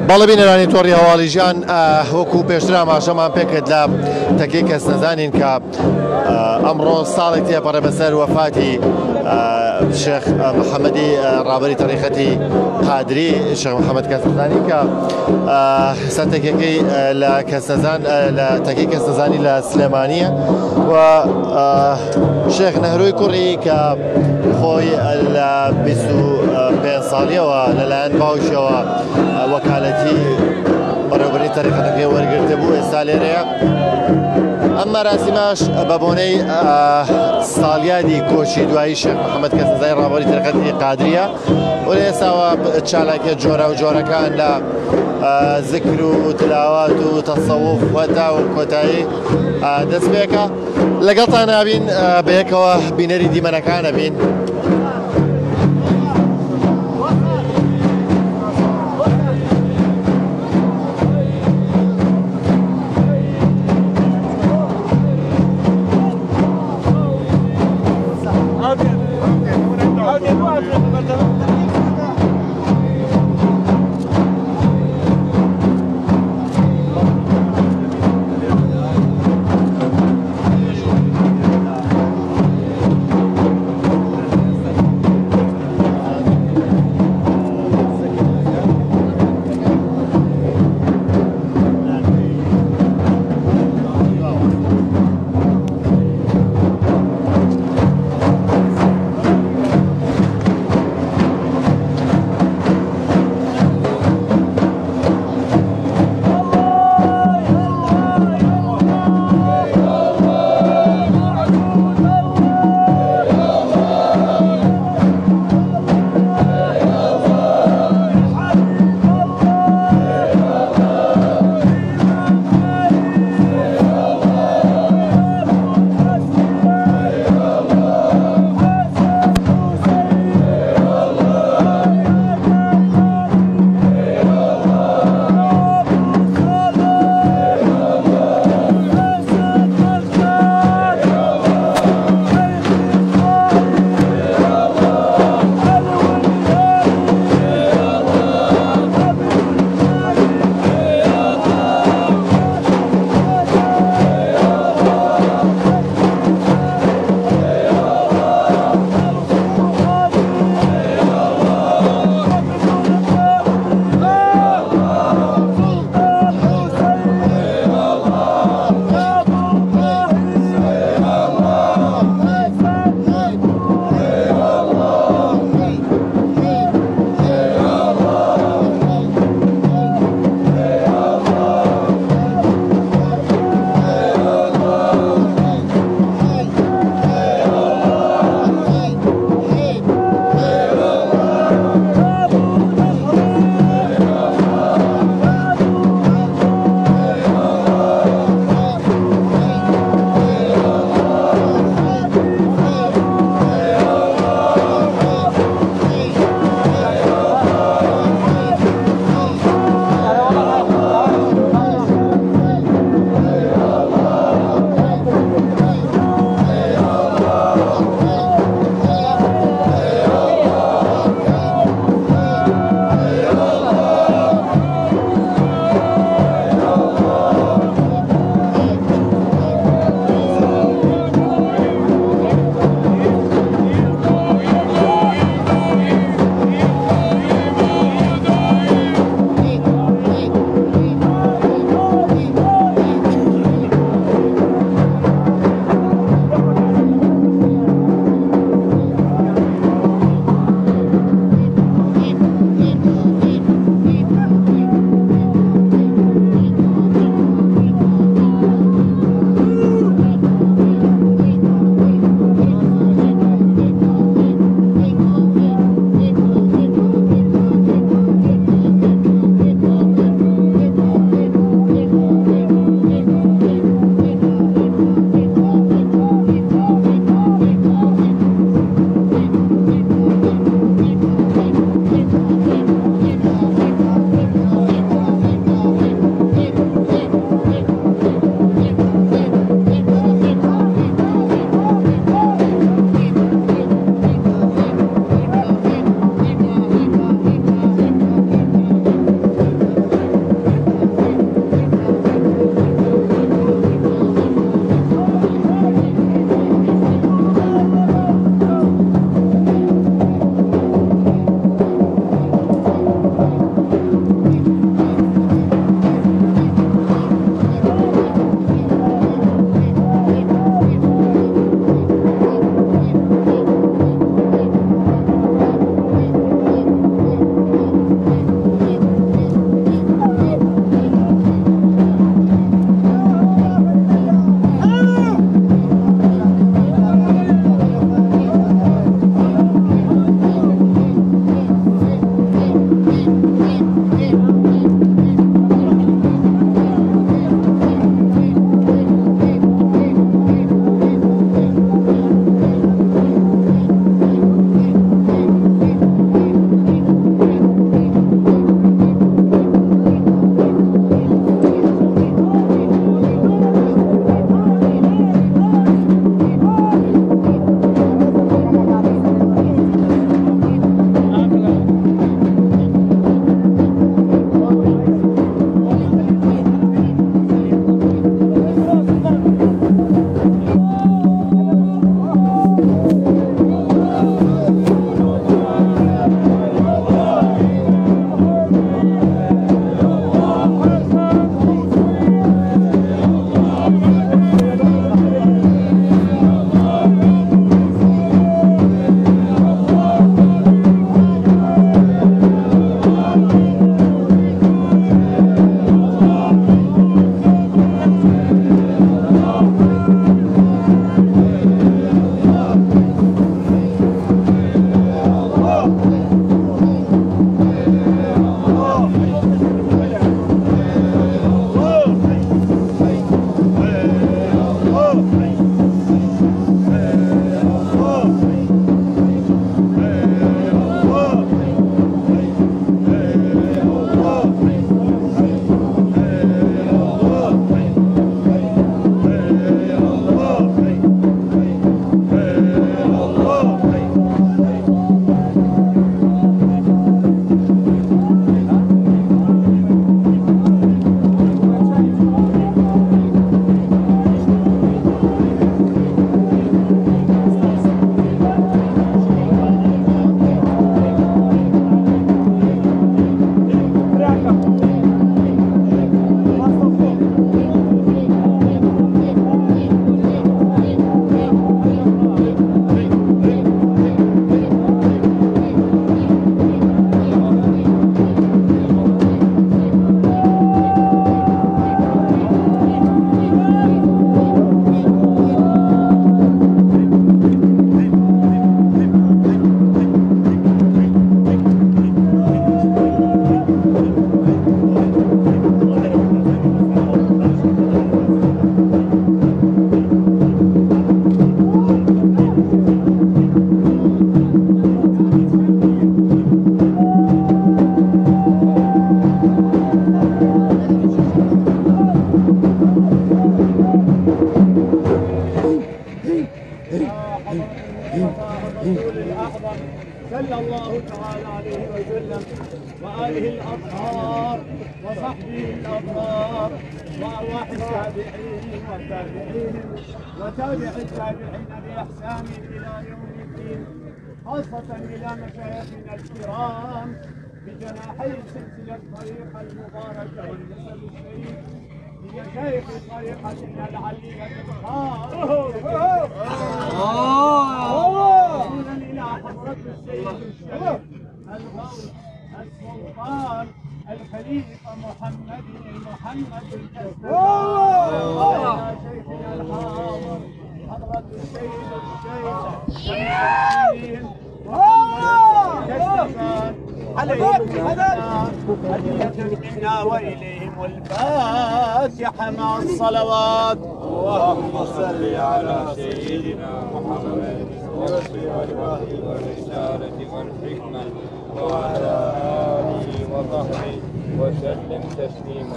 باڵە بینەرانی تۆڕی هەواڵیژیان وەکو پێشترا ماشەمان پێکرد لە تەکەی کەس نەزانین کە ئەمڕۆ ساڵێک تێپەڕێ بەسەر وەفاتی شێخ محەممەدی ڕابەری تەریقەتی قادری شێخ محەممەد کەسنەزانی کە سەرتەکەکەی لە کەسنەزان لە تەکەی کەسنەزانی لە سلێمانیە و شێخ نەهروی کوڕی کە خۆی لە 25 ساڵیەوە لەلایەن باوشەوە وەکالەتی بەڕێوەبەری تەریقەتەکەی وەرگرتە بوو ئێستا لێرەیە. ئەم مەراسیمەش بە بۆنەی ساڵیادی کۆچی دوایی شێخ محەممەد کەسنەزانی ڕابەری تەریقەتی قادریە و ئێستاوە چالاکیە جۆرە و جۆرەکان لە ذکر و تلاوات و تەسەوف وەتا و کۆتایی دەست پێکە. لەگەڵتان نابین بەیەکەوە بینەری دیمەنەکانە بین. الأطهار وصحبه الأبرار وأرواح التابعين والتابعين وتابع التابعين بإحسان إلى يوم الدين، خاصة إلى مشايخنا الكرام بجناحي سلسلة طريقة المباركة والنسب الشريف لمشايخ طريقتنا العلية الخاصة إلى حضرة السيد الشريف الغوث السلطان الخليفة محمد إلى شيخنا الحاضر حضرة السيد الشيخ عليهم هدية منا وإليهم الفاتحة مع الصلوات. اللهم صل على سيدنا محمد والوحي والرسالة والحكمة وعلى آله وصحبه وسلم تسليما.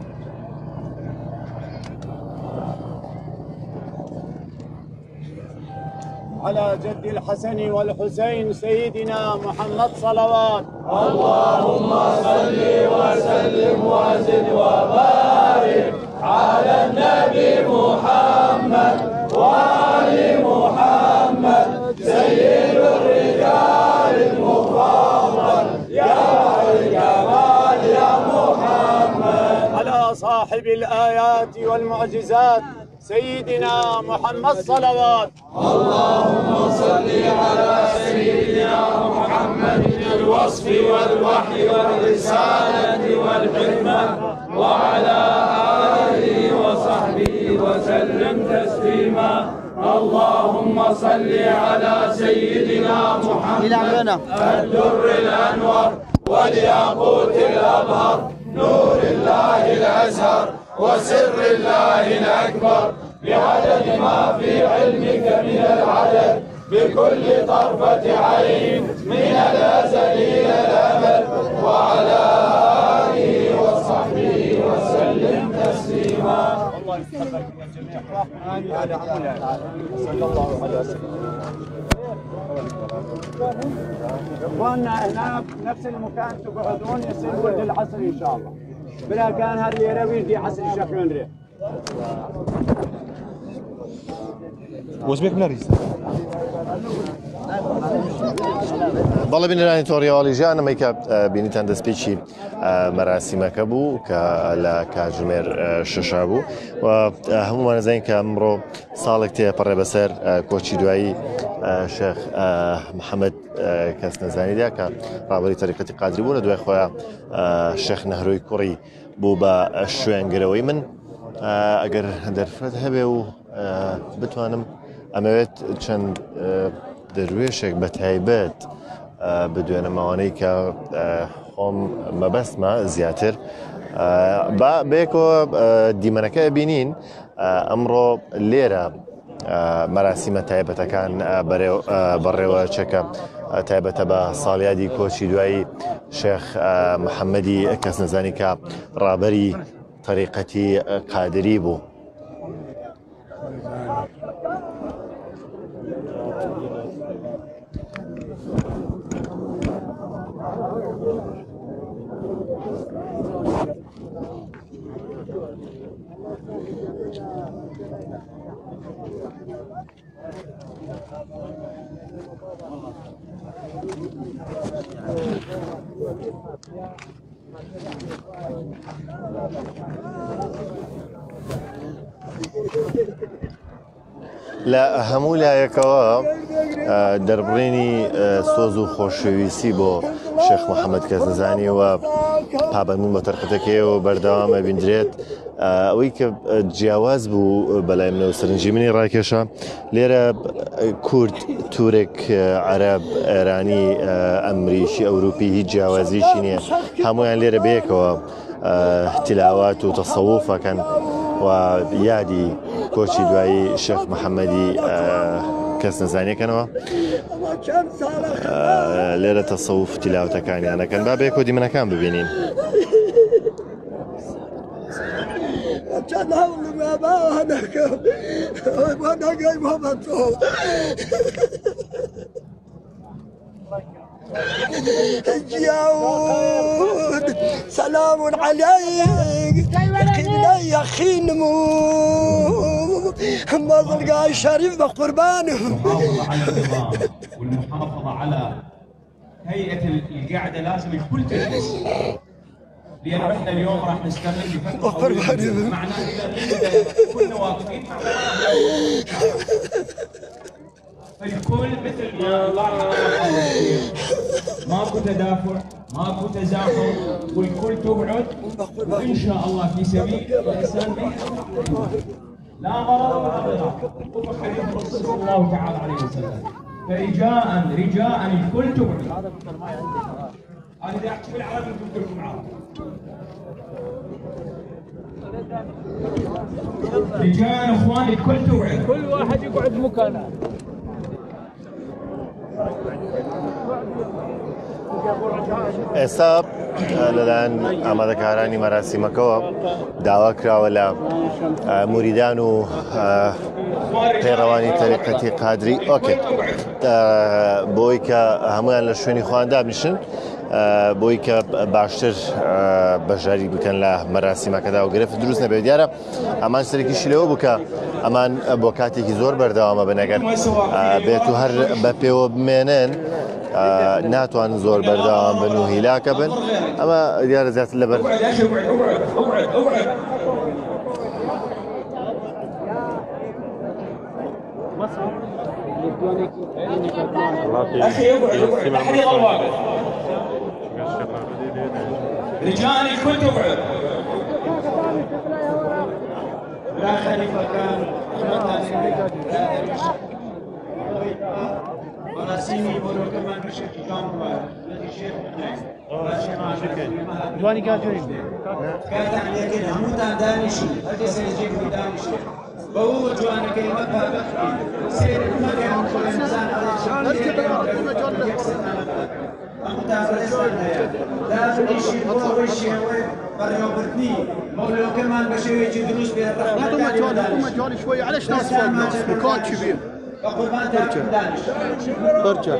على جد الحسن والحسين سيدنا محمد صلوات. اللهم صل وسلم وزد وبارك على النبي محمد وآل محمد سيد الرجال المفضل يا الجمال يا محمد. على صاحب الآيات والمعجزات سيدنا محمد صلوات. اللهم صل على سيدنا محمد الوصف والوحي والرسالة والحكمة وعلى آله وصحبه وسلم تسليما. اللهم صل على سيدنا محمد الدر الأنور والياقوت الأبهر نور الله الأزهر وسر الله الأكبر بعدد ما في علمك من العدد بكل طرفة عين من الأزل إلى الأبد وعلى آله وصحبه وسلم تسليما. الله يتقبلكم الجميع. صلى الله عليه وسلم. اخواننا هنا نفس المكان تقعدون يصير ولد العصر ان شاء الله. بلا كان هذا يروي في عصر الشيخ ينري. وزبك نريس بەڵێ بینەرانی تۆڕیەوەڵی ژیان ئەمەی کە بینیتان دەستپێکی مەراسیمەکە بوو کە لە کاتژمێر شەشا بوو و هەمومان دەزانین کە ئەمڕۆ ساڵێک تێپەڕێ بەسەر کۆچی دوایی شێخ محەممەد کەس نەزانیدا کە ڕابەری تەریقەتی قادری بوو لە دوای خۆیان شێخ نەهرۆی کوڕی بوو بە شوێنگرەوەی من. ئەگەر دەرفەت هەبێ و بتوانم ئەمەوێت چەند دەروێشێک بە تایبەت بدوێنەمەوانەی کە خۆم مەبەستمە زیاتر بەیەکەوە دیمەنەکە بینین. ئەمڕۆ لێرە مەراسیمە تایبەتەکان بەڕێوە چەکە تایبەتە بە ساڵیادی کۆچی دوایی شێخ محەممەدی کەس نەزانی کە ڕابەری طریقەتی قادری بوو. لە هەموو لایەکەوە دەربڕینی سۆز و خۆشەویستی بۆ شێخ محەممەد کەس نەزانی و پابەندبوون بە تەرقەتەکەیەوە بەردەوامە بیندرێت. ئەوەی کە جیاواز بوو بەلای منەوە سەرنجی منی ڕاکێشە لێرە کورد، تورک، عەرەب، ئێرانی، ئەمریکی، ئەوروپی هیچ جیاوازیشی نییە. هەمویان لێرە بەیەکەوە تیلاوات و تەسەووفەکەن و یادی کۆچی دوایی شێخ محەممەدی کەس نەزانیەکەنەوە. لێرە تەسەووف تیلاوتەکانیانەکەن. با بەیەکەوە دیمەنەکان ببینین. جاود سلام عليك قبلة يا أخي نمو مظلقة الشريف بقربانه. المحافظة على النظام والمحافظة على هيئة القعدة لازم الكل تجلس، لأن احنا اليوم راح نستمر لفترة طويلة، معناه إذا كنا واقفين الكل مثل ما الله ماكو تدافع، ماكو تزاحم، والكل تقعد، وإن شاء الله في سبيل الإنسان لا غرض ولا ضرر. وفق حديث الرسول صلى الله تعالى عليه وسلم، فرجاء الكل تقعد. انا اذا احكي بالعربي قلت لكم عربي. رجاء اخواني الكل تقعد، كل واحد يقعد مكانه. ئێستا لەلایەن ئامادەکارانی مەراسیمەکەوە داوا کراوە لە موریدان و پێڕەوانی تەریقەتی قادری ئۆکێ بۆی کە هەمویان لە شوێنی خۆیان دابنیشن بۆی کە باشتر بەشداری بکەن لە مەراسیمەکەدا و گرفت دروست نەبێت. دیارە ئەمان سەرێکیشی لەوە بوو کە ئەمان بۆ کاتێکی زۆر بەردەوامە بنەگەر بێت و هەر بە پێوە بمێنن ناتوان زۆر بەردەوام بن و هیلاکە بن. ئەمە دیارە زیاتر لەبەر رجال الكل تقعد. لا خليفة كان مراسيمي بولو كمان بشكل كامل جواني كاتورين كانت عليك هموتان دانشي هذه سيجيب دانشي بقول جوانا كلمة بابخي سير المكان كل إنسان على الشمال لازم يشيل هو ويشيوي بريوبرتني مولو كمان بشوي يدروس بها هم جواني شوي على ناس فوق مكان كبير برجع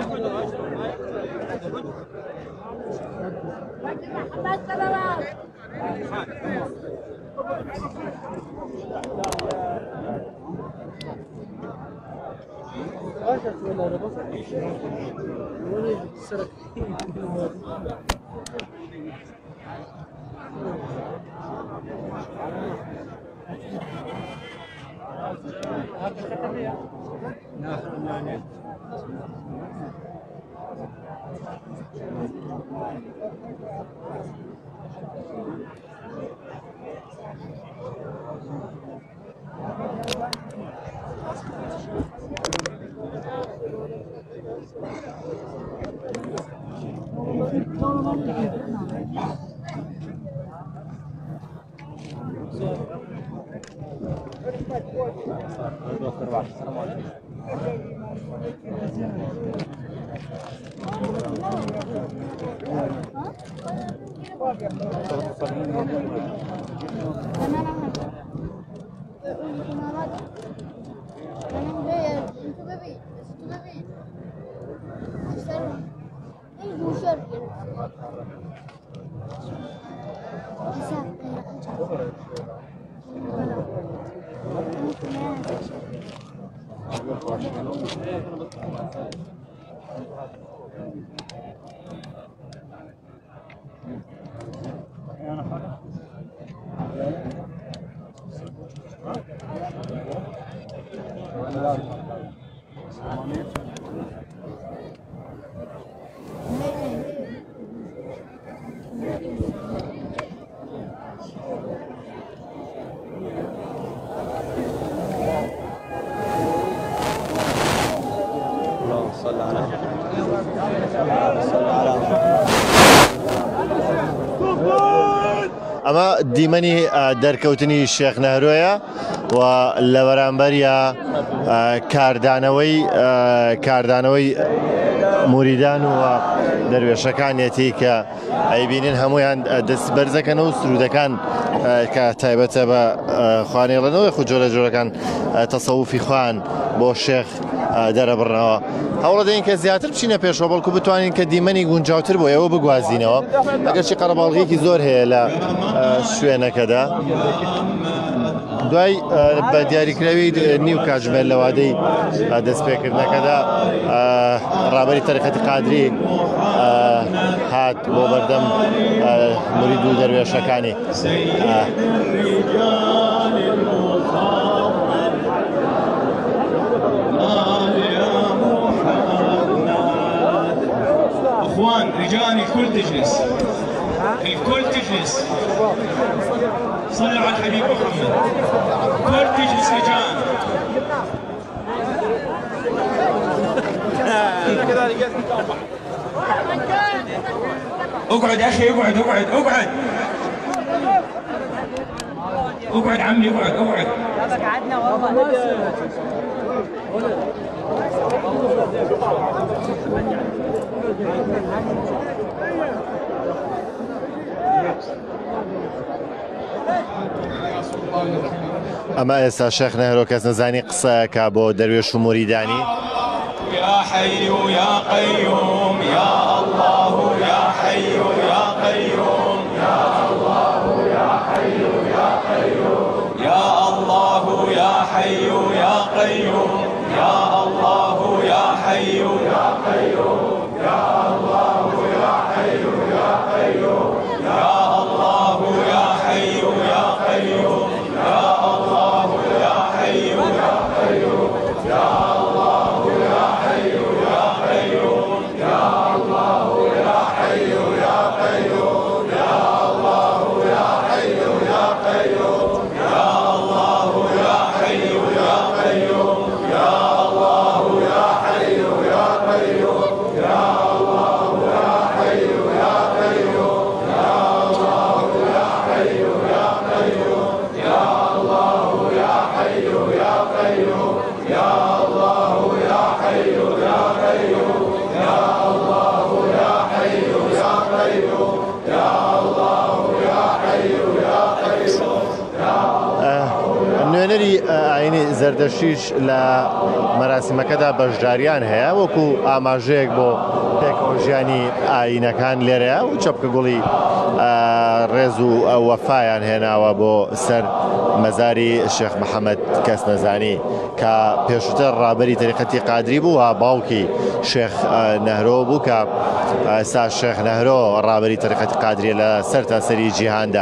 ئەمە دیمەنی دەرکەوتنی شێخ نەهرویە و لە بەرامبەریە کاردانەوەی موریدان و دەروێشەکانێتی کە ئەیبینن هەمویان دەست بەرزەکەن و سرودەکان کە تایبەتە بە خوانێڵەنەوەی خو جۆرە جۆرەکان تەسەوفی خوان بۆ شێخ دەرەبڕنەوە. هەوڵە دەین کە زیاتر بچینە پێشەوە بەڵکو بتوانین کە دیمەنی گونجاوتر بۆ ئێوە بگوازینەوە ئەگەرچی قەرەباڵغیەکی زۆر هەیە لە شوێنەکەدا. دوای بە دیاریکراوی نیو کاتژمێر لە وادەی دەستپێکردنەکەدا ڕابەری تەریقەتی قادری هات بۆ بەردەم مرید و دەروێشەکانی. اخوان رجال الكل تجلس، الكل تجلس، صلوا على الحبيب محمد، الكل تجلس رجال. اقعد يا اخي، اقعد اقعد اقعد اقعد عمي، اقعد اقعد. قعدنا والله. ئەمە ئێستا شێخ نەهرۆ کەس نەزانی قسەیەکە بۆ دەروێش و موریدانی. يا حي يا قيوم يا الله يا حي يا قيوم يا الله يا حي يا قيوم يا الله يا حي يا قيوم يا الله يا حي يا قيوم يا الله يا حي يا قيوم يا الله يا حي يا قيوم يا الله يا حي يا قيوم يا الله يا حي يا قيوم يا الله يا حي يا قيوم يا الله يا حي يا قيوم يا الله يا حي يا قيوم يا الله يا حي يا قيوم يا الله يا حي يا قيوم يا الله يا حي يا قيوم يا الله يا حي يا قيوم يا الله يا حي يا قيوم يا الله يا حي يا قيوم يا الله يا حي يا قيوم. نوێنەری ئاینی زەردەشتیش لە مەراسیمەکەدا بەشداریان هەیە وەکو ئاماژەیەک بۆ پێکەوە ژیانی ئاینەکان لێرەیە و چەپکە گوڵی ڕێز و وەفایان هێناوە بۆ سەر مەزاری شێخ محەممەد کەس نەزانی کە پێشتر ڕابەری تەریقەتی قادری بوو و باوکی شێخ نەهرۆ بوو کە ئێستا شێخ نەهرۆ ڕابەری تەریقەتی قادریە لە سەر تاسەری جیهاندا.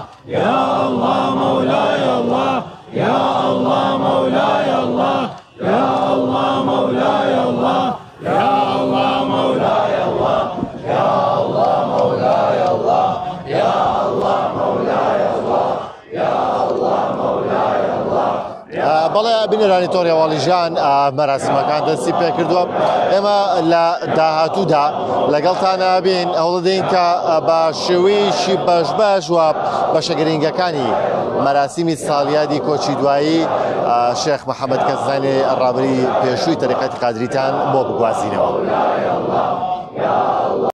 يا الله مولاي الله يا الله مولاي الله يا الله مولاي الله يا الله مولاي الله يا الله مولاي الله يا الله مولاي الله يا الله مولاي الله بەڵێ بینەرانی تۆڕی هەواڵیژان مەراسمەکان دەستی پێ کردووە. ئێمە لە داهاتوودا لەگەڵتانە بین هەوڵ دەدەین کە بە شێوەیەکی بەش و بەشە گرنگەکانی مەراسیمی ساڵیادی کۆچی دوایی شێخ محەممەد کەزانێ ڕابری پێشووی تەریقەتی قادریتان بۆ بگوازینەوە.